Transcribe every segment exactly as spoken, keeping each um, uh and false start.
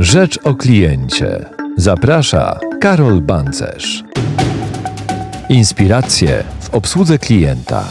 Rzecz o kliencie. Zaprasza Karol Bancerz. Inspiracje w obsłudze klienta.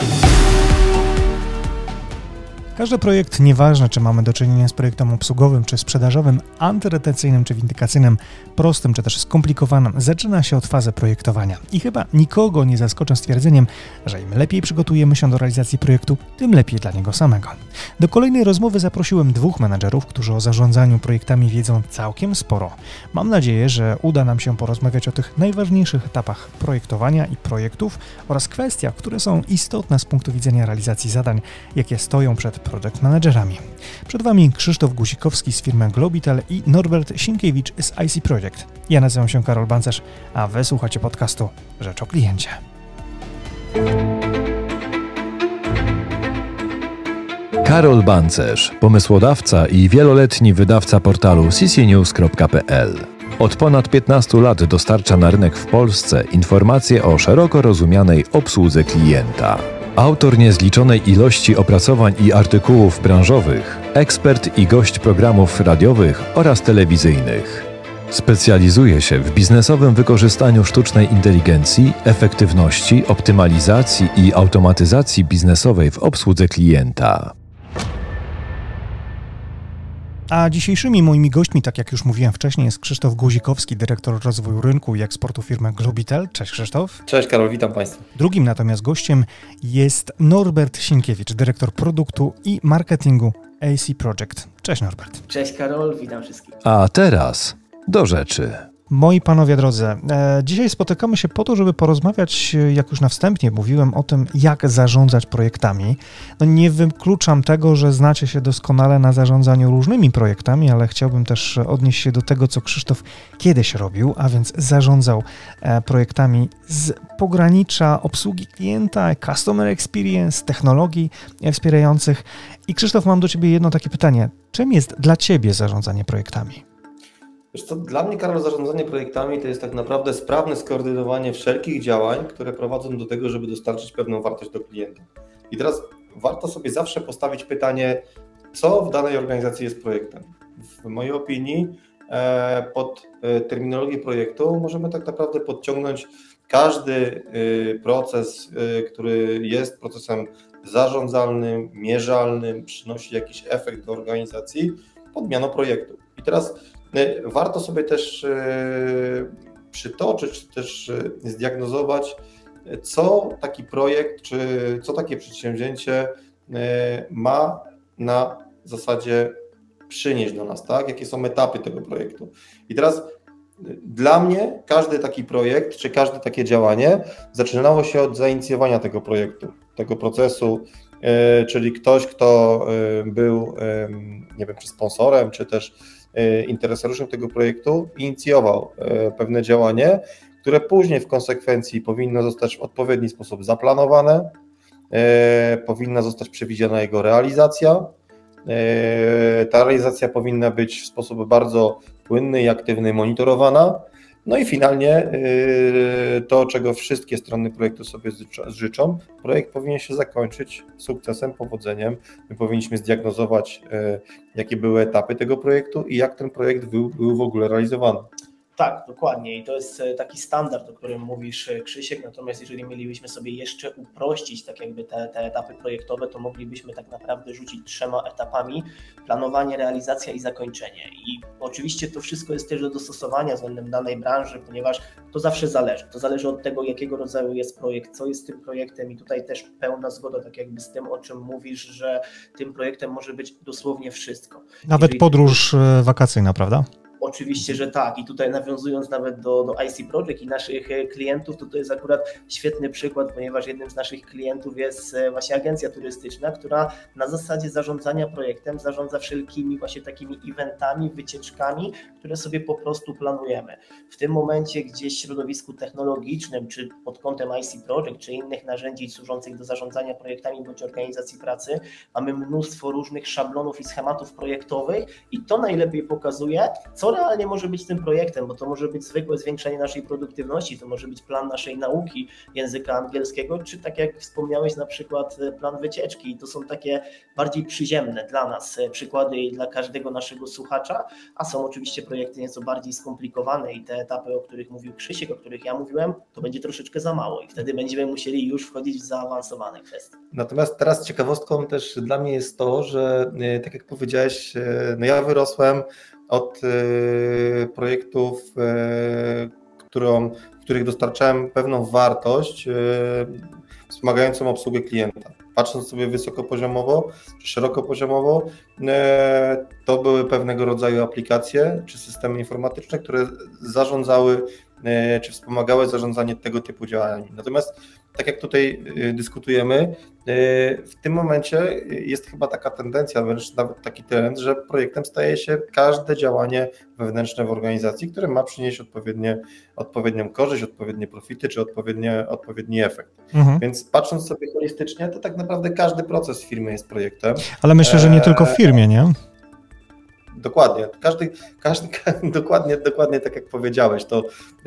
Każdy projekt, nieważne czy mamy do czynienia z projektem obsługowym, czy sprzedażowym, antyretencyjnym, czy windykacyjnym, prostym, czy też skomplikowanym, zaczyna się od fazy projektowania. I chyba nikogo nie zaskoczę stwierdzeniem, że im lepiej przygotujemy się do realizacji projektu, tym lepiej dla niego samego. Do kolejnej rozmowy zaprosiłem dwóch menadżerów, którzy o zarządzaniu projektami wiedzą całkiem sporo. Mam nadzieję, że uda nam się porozmawiać o tych najważniejszych etapach projektowania i projektów oraz kwestiach, które są istotne z punktu widzenia realizacji zadań, jakie stoją przed project managerami. Przed Wami Krzysztof Guzikowski z firmy Globitel i Norbert Sienkiewicz z I C Project. Ja nazywam się Karol Bancerz, a Wy słuchacie podcastu Rzecz o kliencie. Karol Bancerz, pomysłodawca i wieloletni wydawca portalu c c news kropka p l. Od ponad piętnastu lat dostarcza na rynek w Polsce informacje o szeroko rozumianej obsłudze klienta. Autor niezliczonej ilości opracowań i artykułów branżowych, ekspert i gość programów radiowych oraz telewizyjnych. Specjalizuje się w biznesowym wykorzystaniu sztucznej inteligencji, efektywności, optymalizacji i automatyzacji biznesowej w obsłudze klienta. A dzisiejszymi moimi gośćmi, tak jak już mówiłem wcześniej, jest Krzysztof Guzikowski, dyrektor rozwoju rynku i eksportu firmy Globitel. Cześć Krzysztof. Cześć Karol, witam Państwa. Drugim natomiast gościem jest Norbert Sienkiewicz, dyrektor produktu i marketingu A C Project. Cześć Norbert. Cześć Karol, witam wszystkich. A teraz do rzeczy. Moi panowie drodzy, e, dzisiaj spotykamy się po to, żeby porozmawiać, jak już na wstępie mówiłem, o tym, jak zarządzać projektami. No nie wykluczam tego, że znacie się doskonale na zarządzaniu różnymi projektami, ale chciałbym też odnieść się do tego, co Krzysztof kiedyś robił, a więc zarządzał e, projektami z pogranicza obsługi klienta, customer experience, technologii wspierających. I Krzysztof, mam do Ciebie jedno takie pytanie. Czym jest dla Ciebie zarządzanie projektami? Wiesz co, dla mnie, Karol, zarządzanie projektami to jest tak naprawdę sprawne skoordynowanie wszelkich działań, które prowadzą do tego, żeby dostarczyć pewną wartość do klienta. I teraz warto sobie zawsze postawić pytanie, co w danej organizacji jest projektem. W mojej opinii pod terminologię projektu możemy tak naprawdę podciągnąć każdy proces, który jest procesem zarządzalnym, mierzalnym, przynosi jakiś efekt do organizacji pod miano projektu. I teraz warto sobie też przytoczyć, czy też zdiagnozować, co taki projekt, czy co takie przedsięwzięcie ma na zasadzie przynieść do nas, tak? Jakie są etapy tego projektu. I teraz dla mnie każdy taki projekt, czy każde takie działanie zaczynało się od zainicjowania tego projektu, tego procesu, czyli ktoś, kto był, nie wiem, czy sponsorem, czy też interesariuszem tego projektu, inicjował pewne działanie, które później w konsekwencji powinno zostać w odpowiedni sposób zaplanowane, powinna zostać przewidziana jego realizacja. Ta realizacja powinna być w sposób bardzo płynny i aktywny monitorowana. No i finalnie to, czego wszystkie strony projektu sobie życzą, projekt powinien się zakończyć sukcesem, powodzeniem. My powinniśmy zdiagnozować, jakie były etapy tego projektu i jak ten projekt był, był w ogóle realizowany. Tak, dokładnie i to jest taki standard, o którym mówisz, Krzysiek, natomiast jeżeli mielibyśmy sobie jeszcze uprościć tak jakby te, te etapy projektowe, to moglibyśmy tak naprawdę rzucić trzema etapami: planowanie, realizacja i zakończenie. I oczywiście to wszystko jest też do dostosowania względem danej branży, ponieważ to zawsze zależy. To zależy od tego, jakiego rodzaju jest projekt, co jest tym projektem i tutaj też pełna zgoda tak jakby z tym, o czym mówisz, że tym projektem może być dosłownie wszystko. Nawet jeżeli podróż wakacyjna, prawda? Oczywiście, że tak i tutaj nawiązując nawet do, do I C Project i naszych klientów, to to jest akurat świetny przykład, ponieważ jednym z naszych klientów jest właśnie agencja turystyczna, która na zasadzie zarządzania projektem zarządza wszelkimi właśnie takimi eventami, wycieczkami, które sobie po prostu planujemy. W tym momencie gdzieś w środowisku technologicznym, czy pod kątem I C Project, czy innych narzędzi służących do zarządzania projektami bądź organizacji pracy, mamy mnóstwo różnych szablonów i schematów projektowych i to najlepiej pokazuje, co realnie może być tym projektem, bo to może być zwykłe zwiększenie naszej produktywności, to może być plan naszej nauki języka angielskiego, czy tak jak wspomniałeś, na przykład plan wycieczki. To są takie bardziej przyziemne dla nas przykłady i dla każdego naszego słuchacza, a są oczywiście projekty nieco bardziej skomplikowane i te etapy, o których mówił Krzysiek, o których ja mówiłem, to będzie troszeczkę za mało i wtedy będziemy musieli już wchodzić w zaawansowane kwestie. Natomiast teraz ciekawostką też dla mnie jest to, że tak jak powiedziałeś, no ja wyrosłem od projektów, którą, w których dostarczałem pewną wartość wspomagającą obsługę klienta. Patrząc sobie wysokopoziomowo czy szerokopoziomowo, to były pewnego rodzaju aplikacje czy systemy informatyczne, które zarządzały czy wspomagały zarządzanie tego typu działaniami. Natomiast tak jak tutaj dyskutujemy, w tym momencie jest chyba taka tendencja, wręcz nawet taki trend, że projektem staje się każde działanie wewnętrzne w organizacji, które ma przynieść odpowiednie, odpowiednią korzyść, odpowiednie profity czy odpowiednie, odpowiedni efekt. Mhm. Więc patrząc sobie holistycznie, to tak naprawdę każdy proces w firmie jest projektem. Ale myślę, że nie tylko w firmie, nie? Dokładnie, każdy, każdy, dokładnie, dokładnie tak jak powiedziałeś, to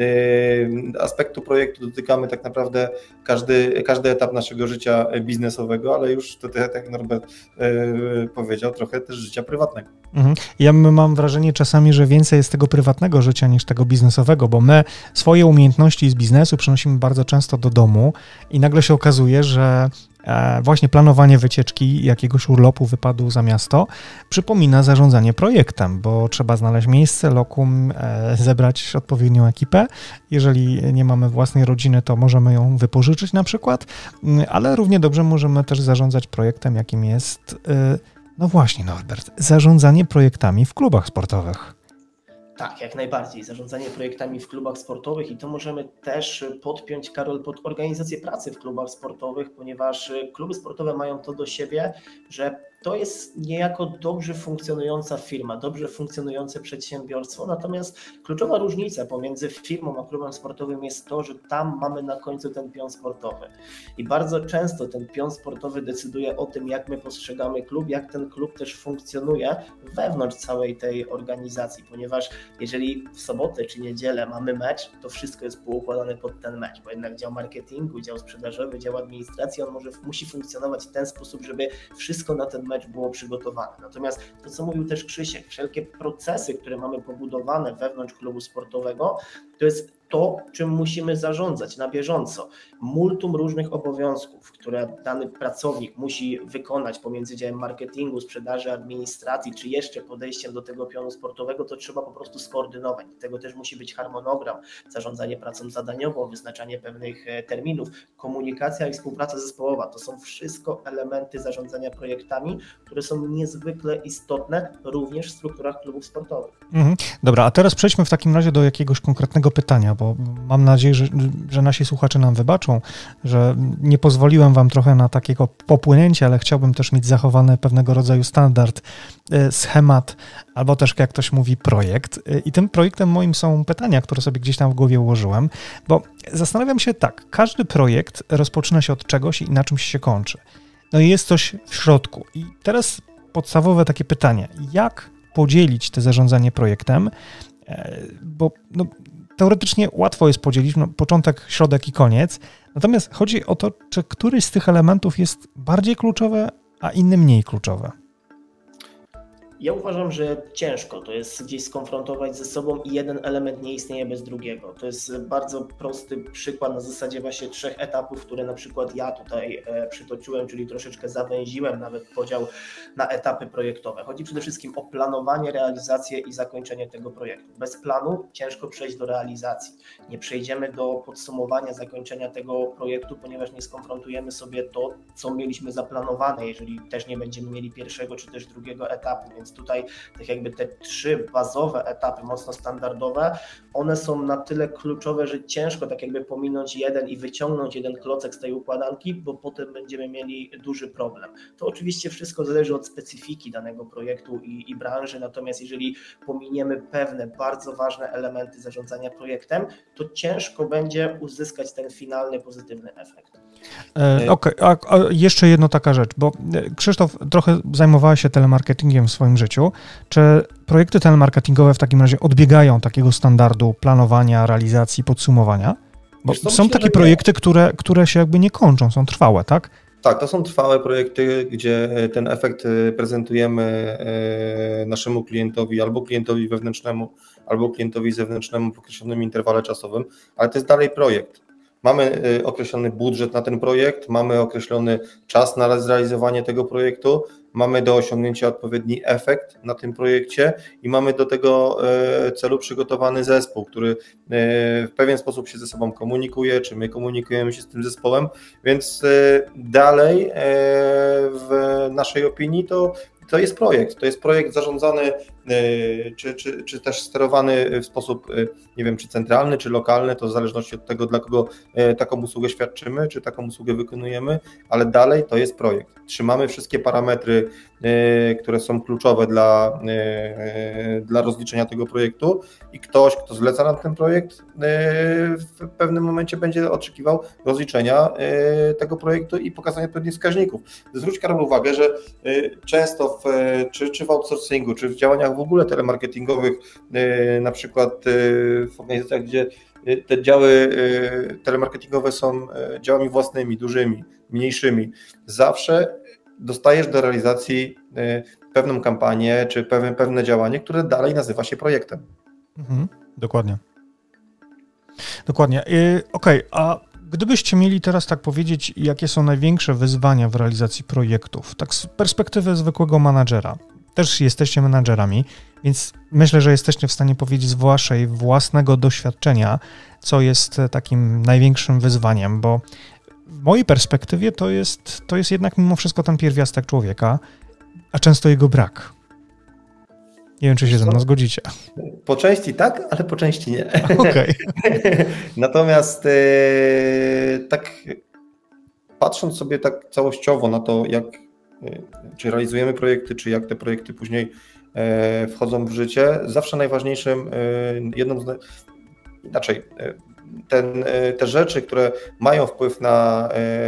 yy, aspektu projektu dotykamy tak naprawdę każdy, każdy etap naszego życia biznesowego, ale już tutaj, tak jak Norbert yy, powiedział, trochę też życia prywatnego. Mhm. Ja mam wrażenie czasami, że więcej jest tego prywatnego życia niż tego biznesowego, bo my swoje umiejętności z biznesu przynosimy bardzo często do domu i nagle się okazuje, że właśnie planowanie wycieczki, jakiegoś urlopu, wypadu za miasto przypomina zarządzanie projektem, bo trzeba znaleźć miejsce, lokum, zebrać odpowiednią ekipę. Jeżeli nie mamy własnej rodziny, to możemy ją wypożyczyć na przykład, ale równie dobrze możemy też zarządzać projektem, jakim jest, no właśnie Norbert, zarządzanie projektami w klubach sportowych. Tak, jak najbardziej. Zarządzanie projektami w klubach sportowych i to możemy też podpiąć, Karol, pod organizację pracy w klubach sportowych, ponieważ kluby sportowe mają to do siebie, że to jest niejako dobrze funkcjonująca firma, dobrze funkcjonujące przedsiębiorstwo, natomiast kluczowa różnica pomiędzy firmą a klubem sportowym jest to, że tam mamy na końcu ten pion sportowy i bardzo często ten pion sportowy decyduje o tym, jak my postrzegamy klub, jak ten klub też funkcjonuje wewnątrz całej tej organizacji, ponieważ jeżeli w sobotę czy niedzielę mamy mecz, to wszystko jest poukładane pod ten mecz, bo jednak dział marketingu, dział sprzedażowy, dział administracji, on może, musi funkcjonować w ten sposób, żeby wszystko na ten mecz mecz było przygotowane. Natomiast to, co mówił też Krzysiek, wszelkie procesy, które mamy pobudowane wewnątrz klubu sportowego, to jest to, czym musimy zarządzać na bieżąco. Multum różnych obowiązków, które dany pracownik musi wykonać pomiędzy działem marketingu, sprzedaży, administracji, czy jeszcze podejściem do tego pionu sportowego, to trzeba po prostu skoordynować. Do tego też musi być harmonogram, zarządzanie pracą zadaniową, wyznaczanie pewnych terminów, komunikacja i współpraca zespołowa. To są wszystko elementy zarządzania projektami, które są niezwykle istotne również w strukturach klubów sportowych. Mhm. Dobra, a teraz przejdźmy w takim razie do jakiegoś konkretnego pytania, bo mam nadzieję, że, że nasi słuchacze nam wybaczą, że nie pozwoliłem wam trochę na takiego popłynięcia, ale chciałbym też mieć zachowany pewnego rodzaju standard, schemat, albo też, jak ktoś mówi, projekt. I tym projektem moim są pytania, które sobie gdzieś tam w głowie ułożyłem, bo zastanawiam się tak, każdy projekt rozpoczyna się od czegoś i na czymś się kończy. No i jest coś w środku. I teraz podstawowe takie pytanie, jak podzielić to zarządzanie projektem, bo no, teoretycznie łatwo jest podzielić no, początek, środek i koniec, natomiast chodzi o to, czy któryś z tych elementów jest bardziej kluczowy, a inny mniej kluczowy. Ja uważam, że ciężko to jest gdzieś skonfrontować ze sobą i jeden element nie istnieje bez drugiego. To jest bardzo prosty przykład na zasadzie właśnie trzech etapów, które na przykład ja tutaj przytoczyłem, czyli troszeczkę zawęziłem nawet podział na etapy projektowe. Chodzi przede wszystkim o planowanie, realizację i zakończenie tego projektu. Bez planu ciężko przejść do realizacji. Nie przejdziemy do podsumowania, zakończenia tego projektu, ponieważ nie skonfrontujemy sobie to, co mieliśmy zaplanowane, jeżeli też nie będziemy mieli pierwszego czy też drugiego etapu, więc tutaj tak jakby te trzy bazowe etapy, mocno standardowe, one są na tyle kluczowe, że ciężko tak jakby pominąć jeden i wyciągnąć jeden klocek z tej układanki, bo potem będziemy mieli duży problem. To oczywiście wszystko zależy od specyfiki danego projektu i, i branży, natomiast jeżeli pominiemy pewne bardzo ważne elementy zarządzania projektem, to ciężko będzie uzyskać ten finalny pozytywny efekt. Okej, okay. a, a jeszcze jedna taka rzecz, bo Krzysztof trochę zajmowała się telemarketingiem w swoim życiu. życiu. Czy projekty telemarketingowe w takim razie odbiegają takiego standardu planowania, realizacji, podsumowania? Bo co, są myślę, takie że projekty, które, które się jakby nie kończą, są trwałe, tak? Tak, to są trwałe projekty, gdzie ten efekt prezentujemy naszemu klientowi, albo klientowi wewnętrznemu, albo klientowi zewnętrznemu w określonym interwale czasowym, ale to jest dalej projekt. Mamy określony budżet na ten projekt, mamy określony czas na zrealizowanie tego projektu, mamy do osiągnięcia odpowiedni efekt na tym projekcie i mamy do tego celu przygotowany zespół, który w pewien sposób się ze sobą komunikuje, czy my komunikujemy się z tym zespołem, więc dalej w naszej opinii to To jest projekt, to jest projekt zarządzany czy, czy, czy też sterowany w sposób, nie wiem, czy centralny, czy lokalny, to w zależności od tego, dla kogo taką usługę świadczymy, czy taką usługę wykonujemy, ale dalej to jest projekt. Trzymamy wszystkie parametry, które są kluczowe dla, dla rozliczenia tego projektu i ktoś, kto zleca nam ten projekt, w pewnym momencie będzie oczekiwał rozliczenia tego projektu i pokazania pewnych wskaźników. Zwróć, Karol, uwagę, że często w, czy, czy w outsourcingu, czy w działaniach w ogóle telemarketingowych, na przykład w organizacjach, gdzie te działy telemarketingowe są działami własnymi, dużymi, mniejszymi, zawsze dostajesz do realizacji pewną kampanię, czy pewne, pewne działanie, które dalej nazywa się projektem. Mhm, dokładnie. Dokładnie. Yy, Okej, okay, a gdybyście mieli teraz tak powiedzieć, jakie są największe wyzwania w realizacji projektów, tak z perspektywy zwykłego menadżera, też jesteście menadżerami, więc myślę, że jesteście w stanie powiedzieć z waszej własnego doświadczenia, co jest takim największym wyzwaniem, bo w mojej perspektywie to jest, to jest jednak mimo wszystko ten pierwiastek człowieka, a często jego brak. Nie wiem, czy się ze mną zgodzicie. Po części tak, ale po części nie. Okej. Natomiast tak patrząc sobie tak całościowo na to, jak czy realizujemy projekty, czy jak te projekty później wchodzą w życie, zawsze najważniejszym, jedną z, inaczej, ten, te rzeczy, które mają wpływ na,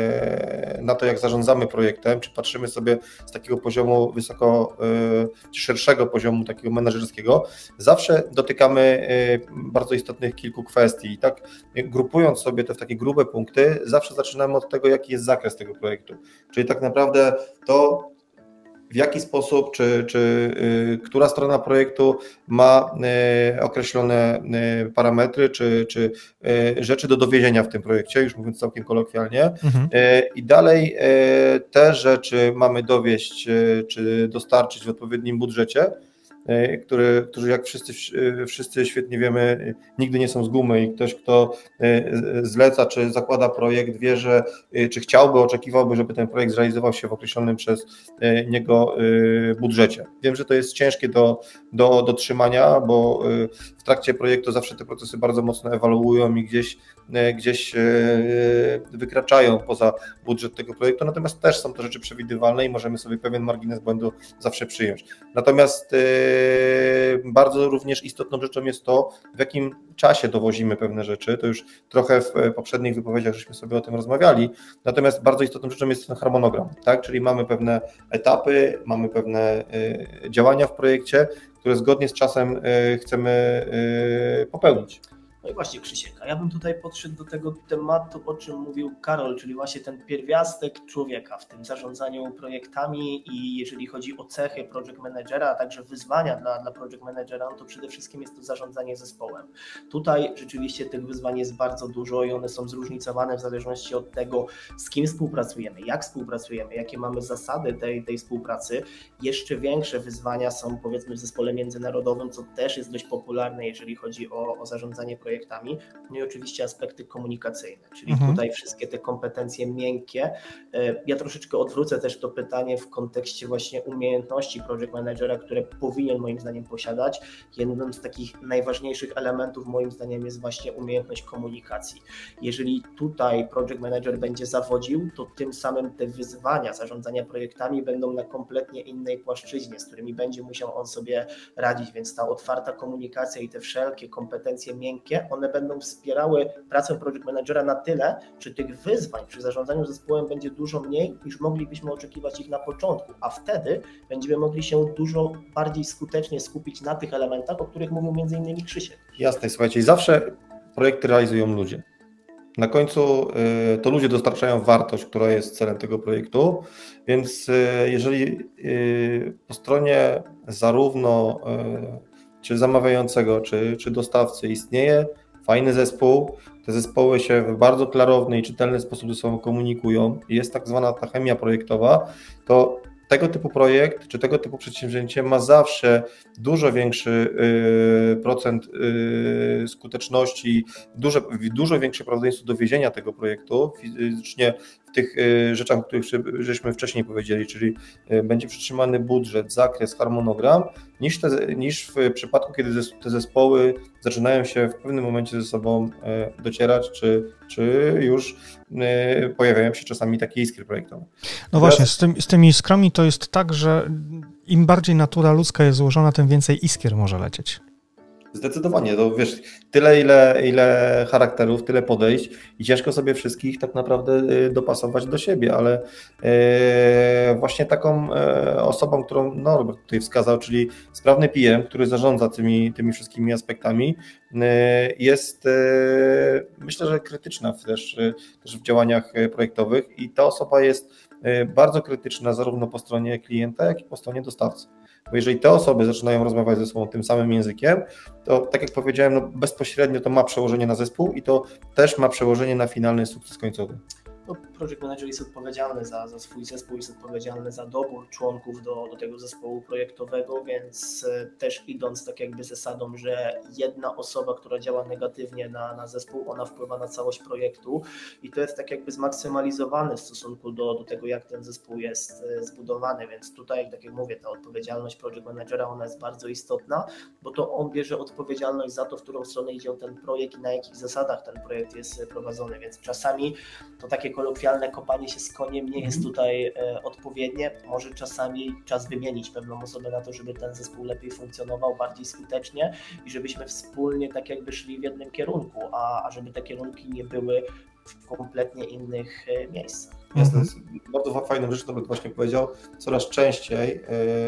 na to, jak zarządzamy projektem, czy patrzymy sobie z takiego poziomu wysoko, czy szerszego poziomu takiego menedżerskiego, zawsze dotykamy bardzo istotnych kilku kwestii i tak grupując sobie te w takie grube punkty, zawsze zaczynamy od tego, jaki jest zakres tego projektu, czyli tak naprawdę to, w jaki sposób, czy, czy y, która strona projektu ma y, określone y, parametry, czy, czy y, rzeczy do dowiezienia w tym projekcie, już mówiąc całkiem kolokwialnie. Mhm. Y, I dalej y, te rzeczy mamy dowieść, y, czy dostarczyć w odpowiednim budżecie, y, który, którzy jak wszyscy, y, wszyscy świetnie wiemy, nigdy nie są z gumy i ktoś, kto y, zleca, czy zakłada projekt, wie, że y, czy chciałby, oczekiwałby, żeby ten projekt zrealizował się w określonym przez y, niego y, budżecie. Wiem, że to jest ciężkie do, do, do trzymania, bo y, w trakcie projektu zawsze te procesy bardzo mocno ewaluują i gdzieś, y, gdzieś y, wykraczają poza budżet tego projektu, natomiast też są to rzeczy przewidywalne i możemy sobie pewien margines błędu zawsze przyjąć. Natomiast y, bardzo również istotną rzeczą jest to, w jakim czasie dowozimy pewne rzeczy. To już trochę w poprzednich wypowiedziach żeśmy sobie o tym rozmawiali. Natomiast bardzo istotną rzeczą jest ten harmonogram, tak? Czyli mamy pewne etapy, mamy pewne działania w projekcie, które zgodnie z czasem chcemy popełnić. No i właśnie, Krzysiek, a ja bym tutaj podszedł do tego tematu, o czym mówił Karol, czyli właśnie ten pierwiastek człowieka w tym zarządzaniu projektami i jeżeli chodzi o cechy project managera, a także wyzwania dla, dla project managera, no to przede wszystkim jest to zarządzanie zespołem. Tutaj rzeczywiście tych wyzwań jest bardzo dużo i one są zróżnicowane w zależności od tego, z kim współpracujemy, jak współpracujemy, jakie mamy zasady tej, tej współpracy. Jeszcze większe wyzwania są, powiedzmy, w zespole międzynarodowym, co też jest dość popularne, jeżeli chodzi o, o zarządzanie projektami. projektami, no i oczywiście aspekty komunikacyjne, czyli mhm. tutaj wszystkie te kompetencje miękkie. Ja troszeczkę odwrócę też to pytanie w kontekście właśnie umiejętności project managera, które powinien moim zdaniem posiadać. Jednym z takich najważniejszych elementów moim zdaniem jest właśnie umiejętność komunikacji. Jeżeli tutaj project manager będzie zawodził, to tym samym te wyzwania zarządzania projektami będą na kompletnie innej płaszczyźnie, z którymi będzie musiał on sobie radzić, więc ta otwarta komunikacja i te wszelkie kompetencje miękkie Nie, one będą wspierały pracę project managera na tyle, że tych wyzwań przy zarządzaniu zespołem będzie dużo mniej, niż moglibyśmy oczekiwać ich na początku, a wtedy będziemy mogli się dużo bardziej skutecznie skupić na tych elementach, o których mówił między innymi Krzysiek. Jasne, słuchajcie, zawsze projekty realizują ludzie. Na końcu y, to ludzie dostarczają wartość, która jest celem tego projektu, więc y, jeżeli y, po stronie zarówno y, czy zamawiającego, czy, czy dostawcy istnieje fajny zespół, te zespoły się w bardzo klarowny i czytelny sposób ze sobą komunikują i jest tak zwana ta chemia projektowa, to tego typu projekt, czy tego typu przedsięwzięcie ma zawsze dużo większy y, procent y, skuteczności, duże, dużo większe prawdopodobieństwo dowiezienia tego projektu fizycznie w tych y, rzeczach, o których żeśmy wcześniej powiedzieli, czyli y, będzie przytrzymany budżet, zakres, harmonogram, niż, te, niż w przypadku, kiedy te zespoły zaczynają się w pewnym momencie ze sobą y, docierać, czy, czy już y, pojawiają się czasami takie iskry projektowe. No właśnie, z, tym, z tymi iskrami to jest tak, że im bardziej natura ludzka jest złożona, tym więcej iskier może lecieć. Zdecydowanie, to wiesz, tyle ile, ile charakterów, tyle podejść i ciężko sobie wszystkich tak naprawdę dopasować do siebie, ale e, właśnie taką e, osobą, którą Norbert tutaj wskazał, czyli sprawny P M, który zarządza tymi, tymi wszystkimi aspektami, e, jest e, myślę, że krytyczna też, też w działaniach projektowych i ta osoba jest e, bardzo krytyczna zarówno po stronie klienta, jak i po stronie dostawcy. Bo jeżeli te osoby zaczynają rozmawiać ze sobą tym samym językiem, to tak jak powiedziałem, no bezpośrednio to ma przełożenie na zespół i to też ma przełożenie na finalny sukces końcowy. No, project manager jest odpowiedzialny za, za swój zespół, jest odpowiedzialny za dobór członków do, do tego zespołu projektowego, więc też idąc tak jakby zasadą, że jedna osoba, która działa negatywnie na, na zespół, ona wpływa na całość projektu i to jest tak jakby zmaksymalizowane w stosunku do, do tego, jak ten zespół jest zbudowany, więc tutaj, tak jak mówię, ta odpowiedzialność project managera, ona jest bardzo istotna, bo to on bierze odpowiedzialność za to, w którą stronę idzie ten projekt i na jakich zasadach ten projekt jest prowadzony, więc czasami to takie kolokwialne kopanie się z koniem nie jest tutaj e, odpowiednie. Może czasami czas wymienić pewną osobę na to, żeby ten zespół lepiej funkcjonował, bardziej skutecznie i żebyśmy wspólnie tak jakby szli w jednym kierunku, a, a żeby te kierunki nie były w kompletnie innych e, miejscach. Jasne, jest bardzo fajną rzecz, Norbert właśnie powiedział, coraz częściej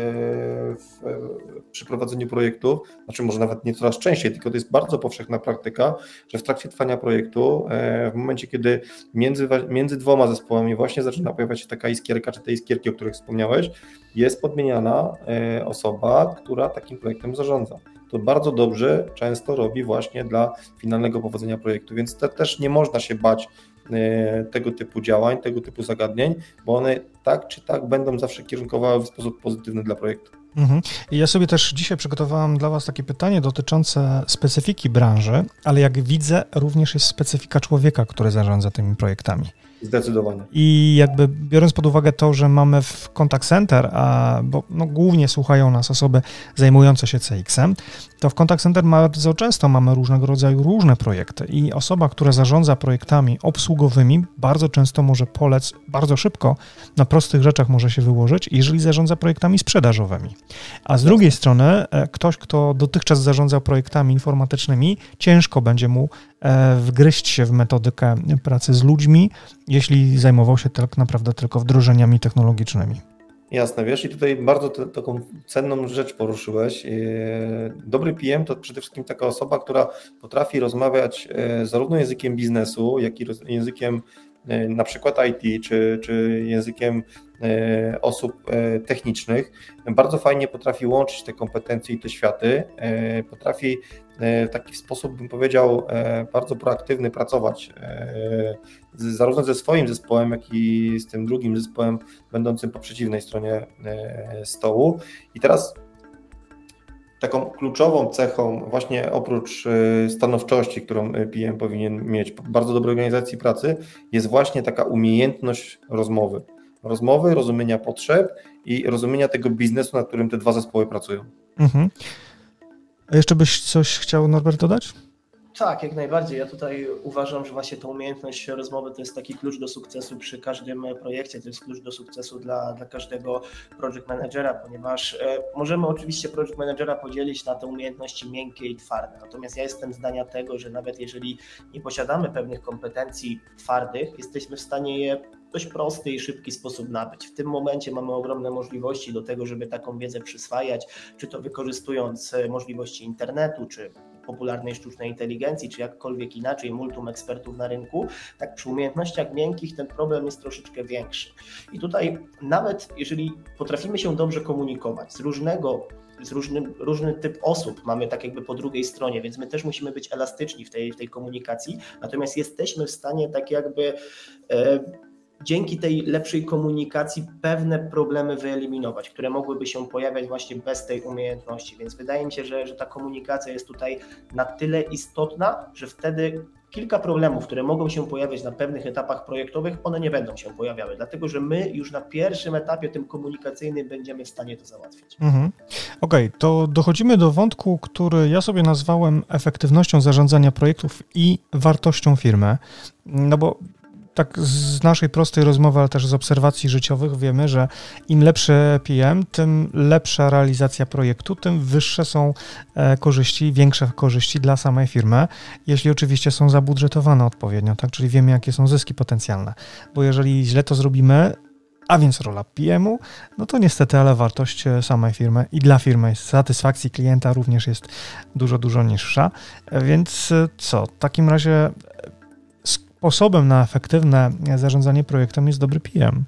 w, przy prowadzeniu projektów, znaczy może nawet nie coraz częściej, tylko to jest bardzo powszechna praktyka, że w trakcie trwania projektu, w momencie kiedy między, między dwoma zespołami właśnie zaczyna pojawiać się taka iskierka, czy te iskierki, o których wspomniałeś, jest podmieniana osoba, która takim projektem zarządza. To bardzo dobrze często robi właśnie dla finalnego powodzenia projektu, więc te, też nie można się bać tego typu działań, tego typu zagadnień, bo one tak czy tak będą zawsze kierunkowały w sposób pozytywny dla projektu. Mhm. Ja sobie też dzisiaj przygotowałam dla Was takie pytanie dotyczące specyfiki branży, ale jak widzę, również jest specyfika człowieka, który zarządza tymi projektami. Zdecydowanie. I jakby biorąc pod uwagę to, że mamy w Contact Center, a, bo no, głównie słuchają nas osoby zajmujące się C X-em, to w Contact Center bardzo często mamy różnego rodzaju różne projekty i osoba, która zarządza projektami obsługowymi, bardzo często może polec bardzo szybko, na prostych rzeczach może się wyłożyć, jeżeli zarządza projektami sprzedażowymi. A z drugiej strony ktoś, kto dotychczas zarządzał projektami informatycznymi, ciężko będzie mu wgryźć się w metodykę pracy z ludźmi, jeśli zajmował się tak naprawdę tylko wdrożeniami technologicznymi. Jasne, wiesz, i tutaj bardzo te, taką cenną rzecz poruszyłeś. Dobry P M to przede wszystkim taka osoba, która potrafi rozmawiać zarówno językiem biznesu, jak i językiem na przykład I T, czy, czy językiem osób technicznych. Bardzo fajnie potrafi łączyć te kompetencje i te światy, potrafi w taki sposób, bym powiedział, bardzo proaktywny pracować zarówno ze swoim zespołem, jak i z tym drugim zespołem będącym po przeciwnej stronie stołu. I teraz taką kluczową cechą właśnie oprócz stanowczości, którą P M powinien mieć w bardzo dobrej organizacji pracy, jest właśnie taka umiejętność rozmowy. Rozmowy, rozumienia potrzeb i rozumienia tego biznesu, nad którym te dwa zespoły pracują. Mhm. A jeszcze byś coś chciał, Norbert, dodać? Tak, jak najbardziej. Ja tutaj uważam, że właśnie ta umiejętność rozmowy to jest taki klucz do sukcesu przy każdym projekcie, to jest klucz do sukcesu dla, dla każdego project managera, ponieważ e, możemy oczywiście project managera podzielić na te umiejętności miękkie i twarde. Natomiast ja jestem zdania tego, że nawet jeżeli nie posiadamy pewnych kompetencji twardych, jesteśmy w stanie je w dość prosty i szybki sposób nabyć. W tym momencie mamy ogromne możliwości do tego, żeby taką wiedzę przyswajać, czy to wykorzystując możliwości internetu, czy popularnej sztucznej inteligencji, czy jakkolwiek inaczej, multum ekspertów na rynku, tak przy umiejętnościach miękkich ten problem jest troszeczkę większy. I tutaj nawet jeżeli potrafimy się dobrze komunikować z różnego z różnym, różny typ osób mamy tak jakby po drugiej stronie, więc my też musimy być elastyczni w tej, w tej komunikacji, natomiast jesteśmy w stanie tak jakby e, dzięki tej lepszej komunikacji pewne problemy wyeliminować, które mogłyby się pojawiać właśnie bez tej umiejętności, więc wydaje mi się, że, że ta komunikacja jest tutaj na tyle istotna, że wtedy kilka problemów, które mogą się pojawiać na pewnych etapach projektowych, one nie będą się pojawiały, dlatego że my już na pierwszym etapie tym komunikacyjnym będziemy w stanie to załatwić. Mhm. Okej, okay, to dochodzimy do wątku, który ja sobie nazwałem efektywnością zarządzania projektów i wartością firmy, no bo tak z naszej prostej rozmowy, ale też z obserwacji życiowych wiemy, że im lepszy P M, tym lepsza realizacja projektu, tym wyższe są korzyści, większe korzyści dla samej firmy, jeśli oczywiście są zabudżetowane odpowiednio, tak? Czyli wiemy, jakie są zyski potencjalne, bo jeżeli źle to zrobimy, a więc rola P M u, no to niestety, ale wartość samej firmy i dla firmy, satysfakcji klienta również jest dużo, dużo niższa, więc co, w takim razie sposobem na efektywne zarządzanie projektem jest dobry P M.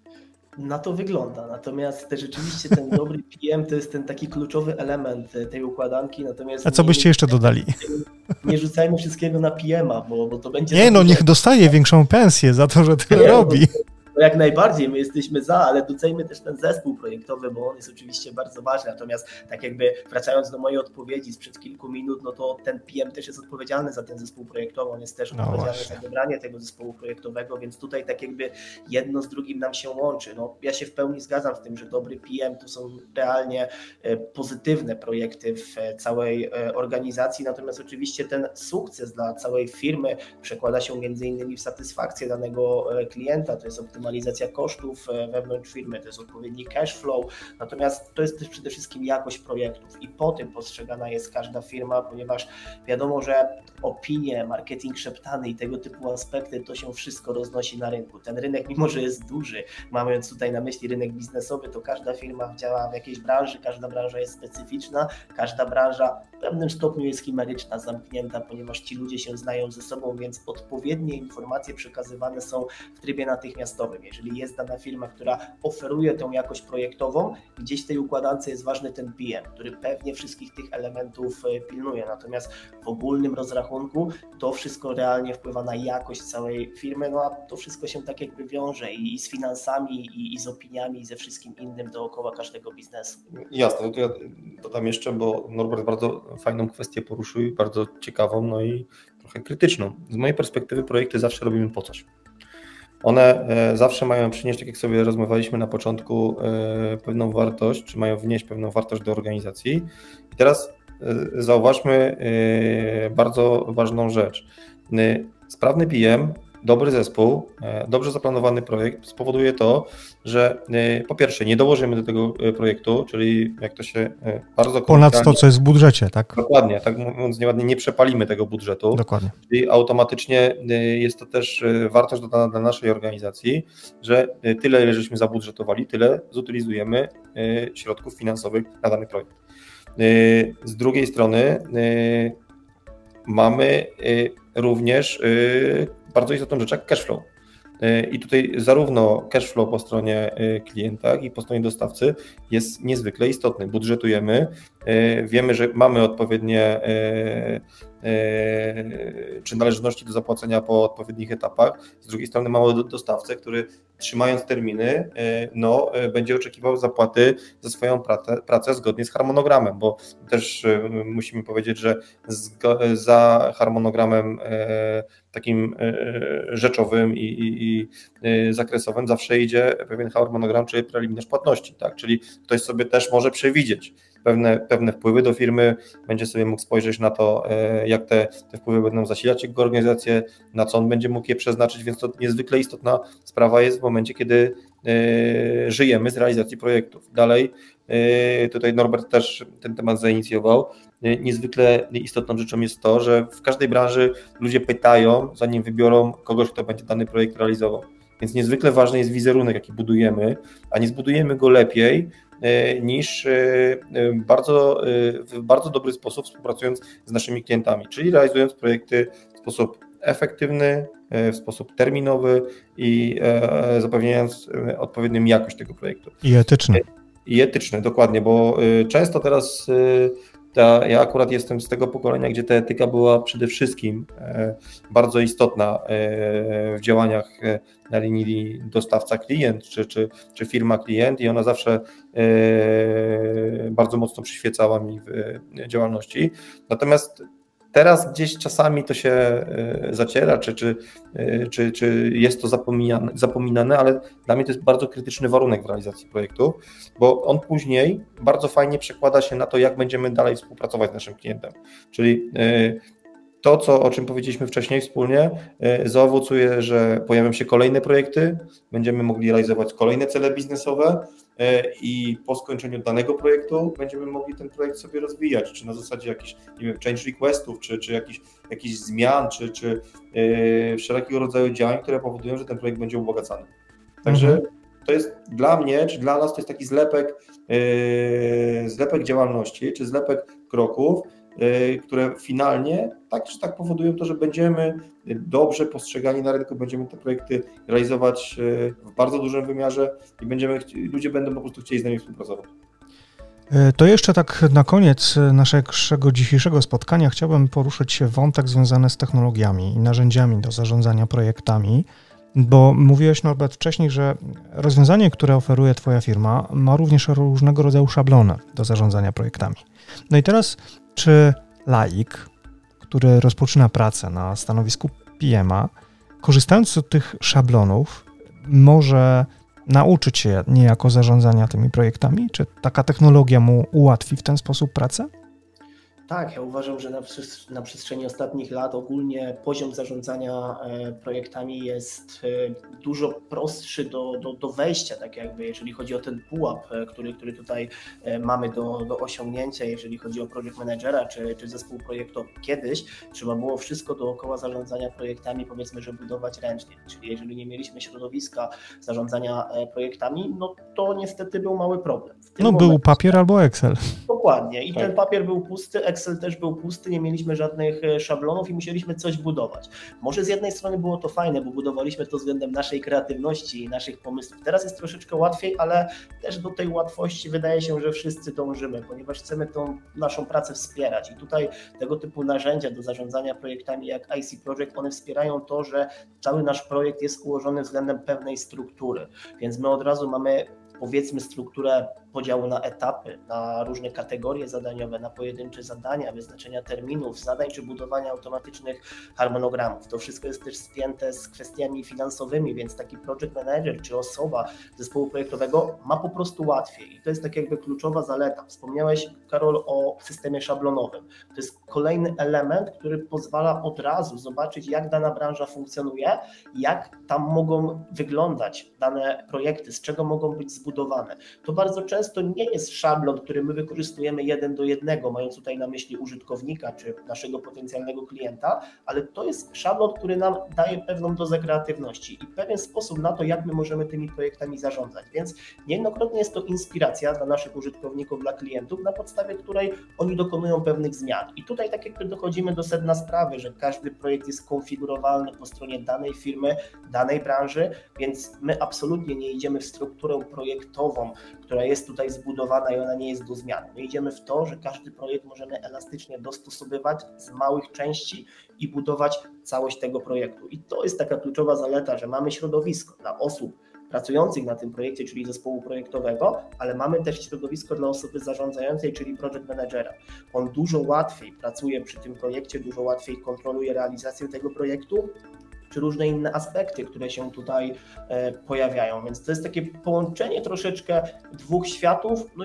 Na to wygląda, natomiast też rzeczywiście ten dobry P M to jest ten taki kluczowy element tej układanki, natomiast... A co byście jeszcze dodali? Nie rzucajmy wszystkiego na P M a, bo, bo to będzie... Nie, no niech dostaje większą pensję za to, że tyle robi. No jak najbardziej, my jesteśmy za, ale docejmy też ten zespół projektowy, bo on jest oczywiście bardzo ważny, natomiast tak jakby wracając do mojej odpowiedzi sprzed kilku minut, no to ten P M też jest odpowiedzialny za ten zespół projektowy, on jest też no odpowiedzialny właśnie. za wybranie tego zespołu projektowego, więc tutaj tak jakby jedno z drugim nam się łączy. No, ja się w pełni zgadzam w tym, że dobry P M to są realnie pozytywne projekty w całej organizacji, natomiast oczywiście ten sukces dla całej firmy przekłada się między innymi w satysfakcję danego klienta, to jest optymalizacja kosztów wewnątrz firmy, to jest odpowiedni cash flow, natomiast to jest też przede wszystkim jakość projektów i po tym postrzegana jest każda firma, ponieważ wiadomo, że opinie, marketing szeptany i tego typu aspekty, to się wszystko roznosi na rynku. Ten rynek, mimo że jest duży, mając tutaj na myśli rynek biznesowy, to każda firma działa w jakiejś branży, każda branża jest specyficzna, każda branża w pewnym stopniu jest chimeryczna, zamknięta, ponieważ ci ludzie się znają ze sobą, więc odpowiednie informacje przekazywane są w trybie natychmiastowym. Jeżeli jest dana firma, która oferuje tą jakość projektową, gdzieś w tej układance jest ważny ten P M, który pewnie wszystkich tych elementów pilnuje, natomiast w ogólnym rozrachunku to wszystko realnie wpływa na jakość całej firmy, no a to wszystko się tak jakby wiąże i z finansami, i, i z opiniami, i ze wszystkim innym dookoła każdego biznesu. Jasne, to ja dodam jeszcze, bo Norbert bardzo fajną kwestię poruszył, bardzo ciekawą, no i trochę krytyczną. Z mojej perspektywy projekty zawsze robimy po coś. One zawsze mają przynieść, tak jak sobie rozmawialiśmy na początku, pewną wartość, czy mają wnieść pewną wartość do organizacji. I teraz zauważmy bardzo ważną rzecz. Sprawny P M, dobry zespół, dobrze zaplanowany projekt spowoduje to, że po pierwsze nie dołożymy do tego projektu, czyli jak to się bardzo... Ponad to, co jest w budżecie, tak? Dokładnie, tak mówiąc nieładnie, nie przepalimy tego budżetu. Dokładnie. Czyli automatycznie jest to też wartość dodana dla naszej organizacji, że tyle, ile żeśmy zabudżetowali, tyle zutylizujemy środków finansowych na dany projekt. Z drugiej strony mamy również bardzo istotną rzecz jak cash flow. I tutaj zarówno cash flow po stronie klienta, jak i po stronie dostawcy jest niezwykle istotny. Budżetujemy, wiemy, że mamy odpowiednie czy należności do zapłacenia po odpowiednich etapach. Z drugiej strony mamy dostawcę, który trzymając terminy, no, będzie oczekiwał zapłaty za swoją pracę, pracę zgodnie z harmonogramem, bo też musimy powiedzieć, że za harmonogramem takim rzeczowym i, i, i zakresowym zawsze idzie pewien harmonogram, czy preliminarz płatności, tak? Czyli ktoś sobie też może przewidzieć, pewne, pewne wpływy do firmy, będzie sobie mógł spojrzeć na to, jak te, te wpływy będą zasilać jego organizację, na co on będzie mógł je przeznaczyć, więc to niezwykle istotna sprawa jest w momencie, kiedy żyjemy z realizacji projektów. Dalej, tutaj Norbert też ten temat zainicjował. Niezwykle istotną rzeczą jest to, że w każdej branży ludzie pytają, zanim wybiorą kogoś, kto będzie dany projekt realizował. Więc niezwykle ważny jest wizerunek, jaki budujemy, a nie zbudujemy go lepiej niż bardzo, w bardzo dobry sposób współpracując z naszymi klientami, czyli realizując projekty w sposób efektywny, w sposób terminowy i zapewniając odpowiednią jakość tego projektu. I etyczny. I etyczny, dokładnie, bo często teraz ta, ja akurat jestem z tego pokolenia, gdzie ta etyka była przede wszystkim bardzo istotna w działaniach na linii dostawca-klient czy, czy, czy firma-klient i ona zawsze bardzo mocno przyświecała mi w działalności. Natomiast teraz gdzieś czasami to się zaciera, czy, czy, czy, czy jest to zapominane, zapominane, ale dla mnie to jest bardzo krytyczny warunek w realizacji projektu, bo on później bardzo fajnie przekłada się na to, jak będziemy dalej współpracować z naszym klientem. Czyli to, co, o czym powiedzieliśmy wcześniej wspólnie, zaowocuje, że pojawią się kolejne projekty, będziemy mogli realizować kolejne cele biznesowe i po skończeniu danego projektu będziemy mogli ten projekt sobie rozwijać, czy na zasadzie jakichś, nie wiem, change requestów, czy, czy jakichś, jakichś zmian, czy, czy yy, wszelkiego rodzaju działań, które powodują, że ten projekt będzie ubogacany. Także mhm. to jest dla mnie, czy dla nas to jest taki zlepek, yy, zlepek działalności, czy zlepek kroków, które finalnie tak czy tak powodują to, że będziemy dobrze postrzegani na rynku, będziemy te projekty realizować w bardzo dużym wymiarze i będziemy, ludzie będą po prostu chcieli z nami współpracować. To jeszcze tak na koniec naszego dzisiejszego spotkania chciałbym poruszyć wątek związany z technologiami i narzędziami do zarządzania projektami, bo mówiłeś, Norbert, wcześniej, że rozwiązanie, które oferuje Twoja firma, ma również różnego rodzaju szablony do zarządzania projektami. No i teraz, czy laik, który rozpoczyna pracę na stanowisku P M a, korzystając z tych szablonów, może nauczyć się niejako zarządzania tymi projektami? Czy taka technologia mu ułatwi w ten sposób pracę? Tak, ja uważam, że na, na przestrzeni ostatnich lat ogólnie poziom zarządzania projektami jest dużo prostszy do, do, do wejścia, tak jakby jeżeli chodzi o ten pułap, który, który tutaj mamy do, do osiągnięcia, jeżeli chodzi o project managera czy, czy zespół projektowy. Kiedyś trzeba było wszystko dookoła zarządzania projektami, powiedzmy, że budować ręcznie, czyli jeżeli nie mieliśmy środowiska zarządzania projektami, no to niestety był mały problem. No momencie, był papier albo Excel. Dokładnie i tak. ten papier był pusty, Excel też był pusty, nie mieliśmy żadnych szablonów i musieliśmy coś budować. Może z jednej strony było to fajne, bo budowaliśmy to względem naszej kreatywności i naszych pomysłów. Teraz jest troszeczkę łatwiej, ale też do tej łatwości wydaje się, że wszyscy dążymy, ponieważ chcemy tą naszą pracę wspierać i tutaj tego typu narzędzia do zarządzania projektami jak I C Project, one wspierają to, że cały nasz projekt jest ułożony względem pewnej struktury, więc my od razu mamy, powiedzmy, strukturę podziału na etapy, na różne kategorie zadaniowe, na pojedyncze zadania, wyznaczenia terminów, zadań czy budowania automatycznych harmonogramów. To wszystko jest też spięte z kwestiami finansowymi, więc taki project manager czy osoba zespołu projektowego ma po prostu łatwiej. I to jest tak jakby kluczowa zaleta. Wspomniałeś, Karol, o systemie szablonowym. To jest kolejny element, który pozwala od razu zobaczyć, jak dana branża funkcjonuje, jak tam mogą wyglądać dane projekty, z czego mogą być zbudowane. To bardzo często to nie jest szablon, który my wykorzystujemy jeden do jednego, mając tutaj na myśli użytkownika czy naszego potencjalnego klienta, ale to jest szablon, który nam daje pewną dozę kreatywności i pewien sposób na to, jak my możemy tymi projektami zarządzać. Więc niejednokrotnie jest to inspiracja dla naszych użytkowników, dla klientów, na podstawie której oni dokonują pewnych zmian. I tutaj tak jakby dochodzimy do sedna sprawy, że każdy projekt jest konfigurowalny po stronie danej firmy, danej branży, więc my absolutnie nie idziemy w strukturę projektową, która jest tutaj zbudowana i ona nie jest do zmiany. My idziemy w to, że każdy projekt możemy elastycznie dostosowywać z małych części i budować całość tego projektu. I to jest taka kluczowa zaleta, że mamy środowisko dla osób pracujących na tym projekcie, czyli zespołu projektowego, ale mamy też środowisko dla osoby zarządzającej, czyli project managera. On dużo łatwiej pracuje przy tym projekcie, dużo łatwiej kontroluje realizację tego projektu, czy różne inne aspekty, które się tutaj e, pojawiają. Więc to jest takie połączenie troszeczkę dwóch światów, no i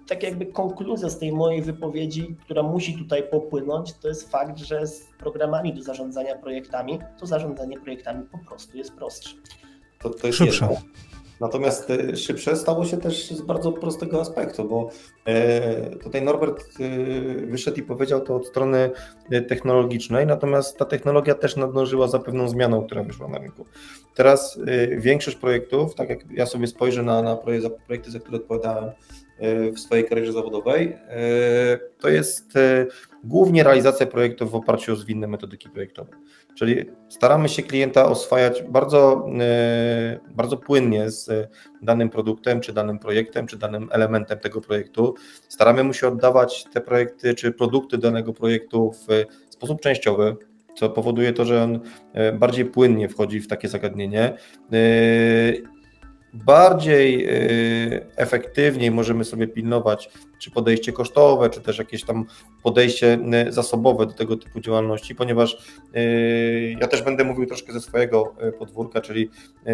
tak jakby konkluzja z tej mojej wypowiedzi, która musi tutaj popłynąć, to jest fakt, że z programami do zarządzania projektami, to zarządzanie projektami po prostu jest prostsze. To, to jest Szybsze. jedno. Natomiast szybsze stało się też z bardzo prostego aspektu, bo e, tutaj Norbert e, wyszedł i powiedział to od strony technologicznej, natomiast ta technologia też nadążyła za pewną zmianą, która wyszła na rynku. Teraz e, większość projektów, tak jak ja sobie spojrzę na, na projekty, za które odpowiadałem w swojej karierze zawodowej, to jest głównie realizacja projektów w oparciu o zwinne metodyki projektowe. Czyli staramy się klienta oswajać bardzo, bardzo płynnie z danym produktem, czy danym projektem, czy danym elementem tego projektu. Staramy mu się oddawać te projekty, czy produkty danego projektu w sposób częściowy, co powoduje to, że on bardziej płynnie wchodzi w takie zagadnienie. Bardziej efektywniej możemy sobie pilnować, czy podejście kosztowe, czy też jakieś tam podejście zasobowe do tego typu działalności, ponieważ ja też będę mówił troszkę ze swojego podwórka, czyli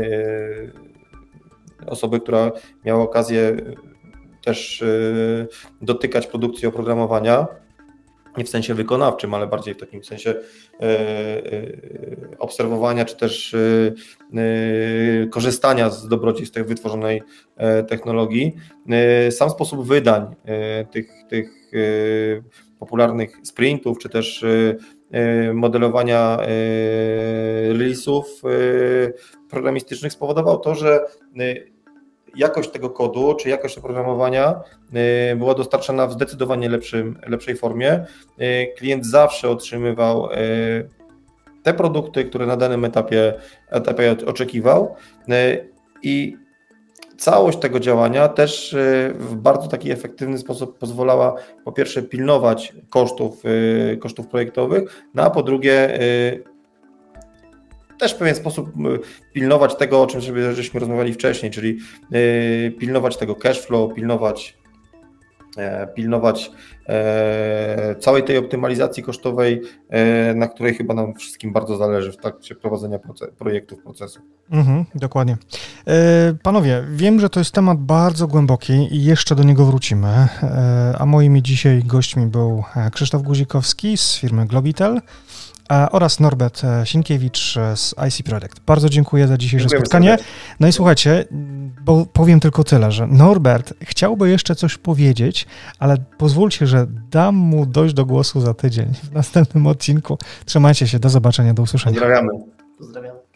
osoby, która miała okazję też dotykać produkcji oprogramowania, nie w sensie wykonawczym, ale bardziej w takim sensie obserwowania, czy też korzystania z dobrodziejstw tej wytworzonej technologii. Sam sposób wydań tych, tych popularnych sprintów, czy też modelowania release'ów programistycznych spowodował to, że jakość tego kodu, czy jakość oprogramowania była dostarczana w zdecydowanie lepszym, lepszej formie. Klient zawsze otrzymywał te produkty, które na danym etapie, etapie oczekiwał i całość tego działania też w bardzo taki efektywny sposób pozwalała po pierwsze pilnować kosztów, kosztów projektowych, no a po drugie też w pewien sposób pilnować tego, o czym sobie żeśmy rozmawiali wcześniej, czyli pilnować tego cash flow, pilnować, pilnować całej tej optymalizacji kosztowej, na której chyba nam wszystkim bardzo zależy w trakcie prowadzenia projektów, procesu. Mhm, dokładnie. Panowie, wiem, że to jest temat bardzo głęboki i jeszcze do niego wrócimy, a moimi dzisiaj gośćmi był Krzysztof Guzikowski z firmy Globitel oraz Norbert Sienkiewicz z I C Project. Bardzo dziękuję za dzisiejsze Dziękujemy spotkanie. serdecznie. No i słuchajcie, bo powiem tylko tyle, że Norbert chciałby jeszcze coś powiedzieć, ale pozwólcie, że dam mu dojść do głosu za tydzień w następnym odcinku. Trzymajcie się, do zobaczenia, do usłyszenia. Pozdrawiamy. Pozdrawiam.